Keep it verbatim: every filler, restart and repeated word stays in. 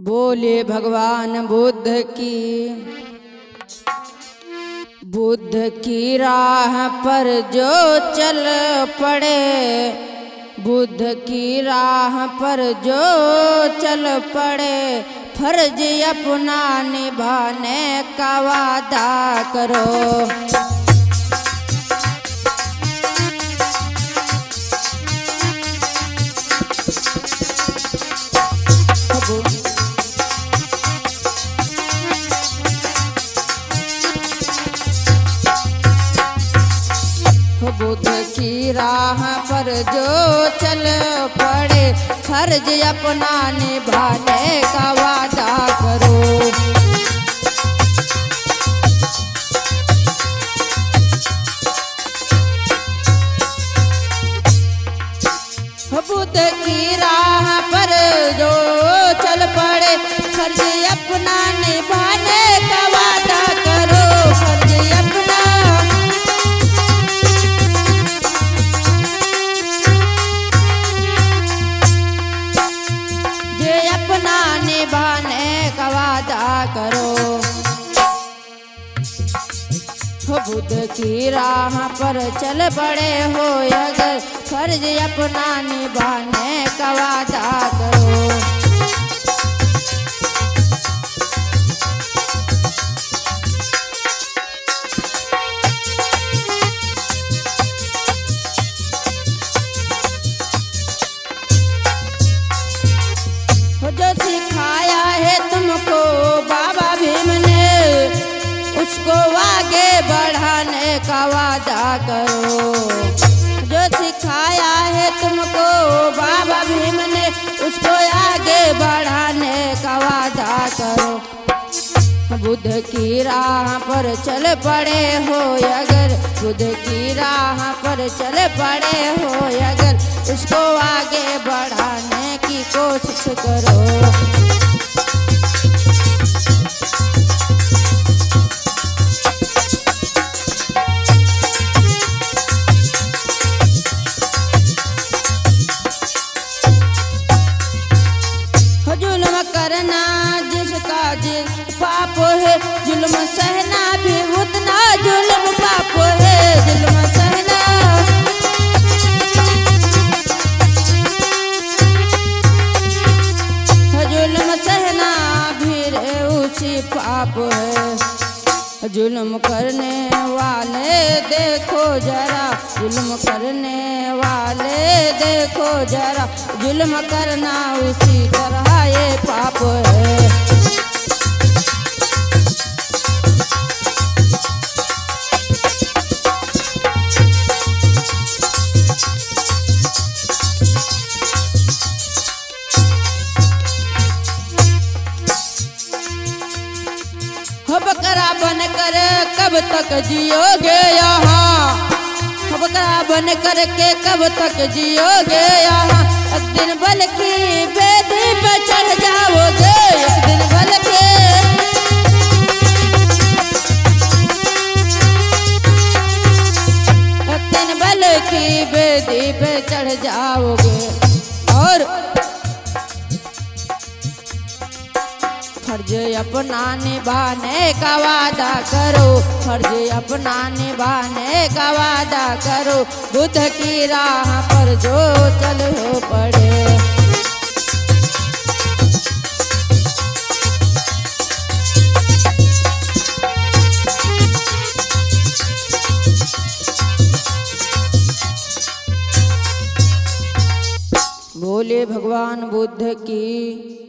बोले भगवान बुद्ध की। बुद्ध की राह पर जो चल पड़े, बुद्ध की राह पर जो चल पड़े, फर्ज अपना निभाने का वादा करो। बुद्ध की राह पर जो चल पड़े, फर्ज अपना निभाने का वादा करो। बुद्ध की राह पर जो चल पड़े, फर्ज अपना निभाने का वादा करो। फर्ज अपना जे अपना निभाने का वादा करो। हो बुद्ध की राह पर चल पड़े हो अगर, फर्ज अपना निभाने का वादा करो। जो सिखाया है तुमको बाबा भीम ने, उसको आगे बढ़ाने का वादा करो। जो सिखाया है तुमको बाबा भीम ने, उसको आगे बढ़ाने का वादा करो। बुद्ध की राह पर चल पड़े हो अगर, बुद्ध की राह पर चल पड़े हो अगर, उसको आगे बढ़ाने की कोशिश करो। जुल्म करना जिसका जिस पाप है, जुल्म सहना भी उतना जुल्म पाप है। जुल्म सहना जुल्म सहना भी उसी पाप है। जुल्म करने वाले देखो जरा, जुल्म करने वाले देखो जरा, जुल्म करना उसी तरह ये पाप है। बकरा बनकर कब तक जियोगे यहाँ, बकरा बन कर के कब तक जियोगे यहाँ। एक दिन बल की बेदी पे चढ़ जाओगे, एक दिन बल के एक दिन बल की बेदी पे चढ़ जाओगे। और फर्ज अपना निभाने का वादा करो, फर्ज अपना निभाने का वादा करो। बुद्ध की राह पर जो चल हो पड़े। बोले भगवान बुद्ध की।